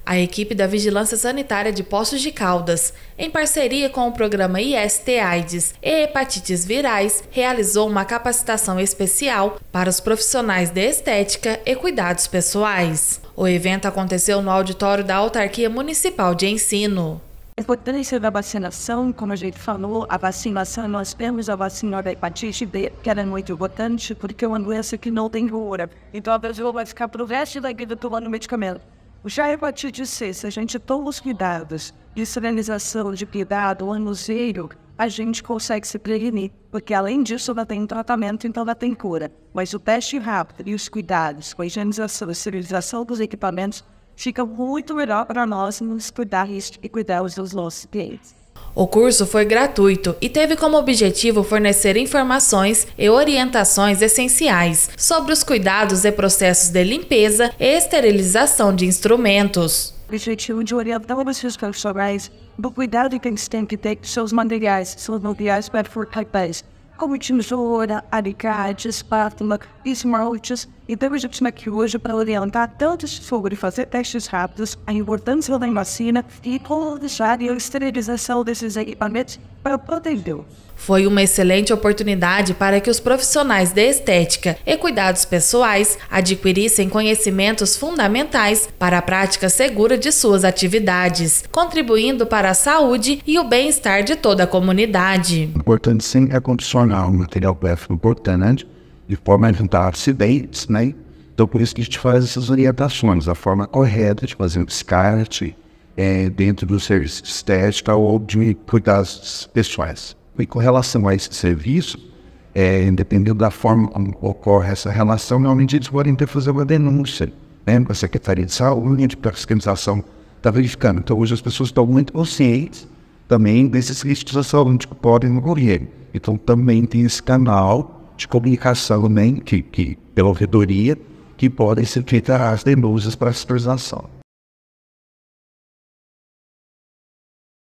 A equipe da Vigilância Sanitária de Poços de Caldas, em parceria com o programa IST-AIDS e Hepatites Virais, realizou uma capacitação especial para os profissionais de estética e cuidados pessoais. O evento aconteceu no auditório da Autarquia Municipal de Ensino. A importância da vacinação, como a gente falou, a vacinação, nós temos a vacina da hepatite B, que era muito importante, porque é uma doença que não tem cura. Então a pessoa vai ficar pro resto da vida tomando medicamento. Já a hepatite C, se a gente toma os cuidados de esterilização, de cuidado, manuseio, a gente consegue se prevenir, porque além disso ela tem um tratamento, então ela tem cura. Mas o teste rápido e os cuidados com a higienização, a esterilização dos equipamentos, fica muito melhor para nós nos cuidar e cuidar dos nossos clientes. O curso foi gratuito e teve como objetivo fornecer informações e orientações essenciais sobre os cuidados e processos de limpeza e esterilização de instrumentos. O objetivo de orientar os profissionais do cuidado que eles têm que ter com seus materiais perfuráveis, como tesoura, alicate, espátula, esmaltes. Então a gente está aqui hoje para orientar tanto sobre fazer testes rápidos, a importância da vacina e como deixar a esterilização desses equipamentos para proteger. Foi uma excelente oportunidade para que os profissionais de estética e cuidados pessoais adquirissem conhecimentos fundamentais para a prática segura de suas atividades, contribuindo para a saúde e o bem-estar de toda a comunidade. O importante sim é condicionar o material plástico importante de forma a evitar acidentes, né? Então por isso que a gente faz essas orientações, a forma correta de fazer o descarte dentro do serviço de estética ou de cuidados pessoais. E com relação a esse serviço, dependendo da forma como ocorre essa relação, normalmente eles podem ter que fazer uma denúncia, né, para a Secretaria de Saúde, para a fiscalização está verificando. Então hoje as pessoas estão muito conscientes também desses riscos da saúde que podem ocorrer. Então também tem esse canal de comunicação, né, que pela ouvidoria, que podem ser feitas as denúncias para a fiscalização.